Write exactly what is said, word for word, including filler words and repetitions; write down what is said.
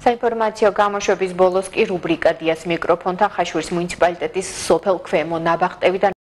საინფორმაციო გამოშვების ბოლოს კი რუბრიკა დიას მიკროფონთან ხაშურის მუნიციპალიტეტის სოფელ ქვემო ნაბახტევიდან